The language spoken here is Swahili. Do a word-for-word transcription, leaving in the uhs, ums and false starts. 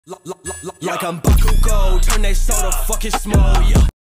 Like I'm Bakugo, turn they soda fucking small, yeah.